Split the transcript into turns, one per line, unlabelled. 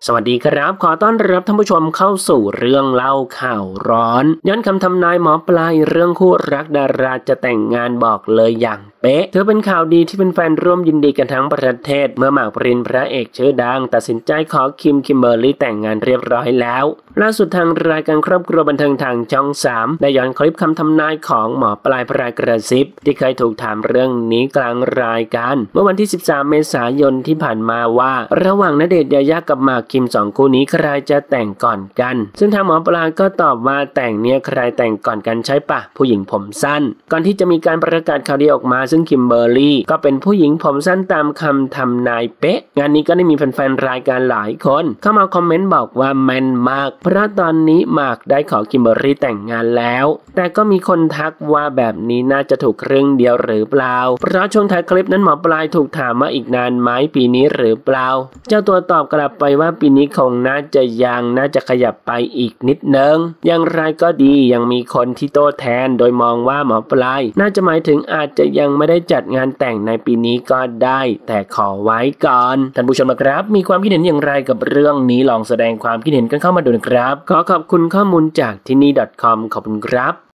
สวัสดีครับขอต้อนรับท่านผู้ชมเข้าสู่เรื่องเล่าข่าวร้อนย้อนคำทำนายหมอปลายเรื่องคู่รักดาราจะแต่งงานบอกเลยอย่างเป๊ะถือเป็นข่าวดีที่เป็นแฟนร่วมยินดีกันทั้งประเทศเมื่อหมากปรินพระเอกชื่อดังตัดสินใจขอคิมเบอร์รี่แต่งงานเรียบร้อยแล้วล่าสุดทางรายการครอบครัวบันเทิงทางช่อง 3ได้ย้อนคลิปคำทำนายของหมอปลายพรายกระซิบที่เคยถูกถามเรื่องนี้กลางรายการเมื่อวันที่13 เมษายนที่ผ่านมาว่าระหว่างณเดชน์ยายากับหมากคิม2คู่นี้ใครจะแต่งก่อนกันซึ่งทางหมอปลายก็ตอบว่าแต่งเนี่ยใครแต่งก่อนกันใช่ปะผู้หญิงผมสั้นก่อนที่จะมีการประกาศข่าวดีออกมาซึ่งคิมเบอร์รี่ก็เป็นผู้หญิงผมสั้นตามคำทำนายเป๊ะงานนี้ก็ได้มีแฟนๆรายการหลายคนเข้ามาคอมเมนต์บอกว่าแม่นมากเพราะตอนนี้หมากได้ขอคิมเบอร์รี่แต่งงานแล้วแต่ก็มีคนทักว่าแบบนี้น่าจะถูกครึ่งเดียวหรือเปล่าเพราะช่วงท้ายคลิปนั้นหมอปลายถูกถามว่าอีกนานไหมปีนี้หรือเปล่าเจ้าตัวตอบกลับไปว่าปีนี้คงน่าจะขยับไปอีกนิดนึงอย่างไรก็ดียังมีคนที่โต้แทนโดยมองว่าหมอปลายน่าจะหมายถึงอาจจะยังไม่ได้จัดงานแต่งในปีนี้ก็ได้แต่ขอไว้ก่อนท่านผู้ชมครับมีความคิดเห็นอย่างไรกับเรื่องนี้ลองแสดงความคิดเห็นกันเข้ามาดูนะครับขอขอบคุณข้อมูลจากที่นี่ .com ขอบคุณครับ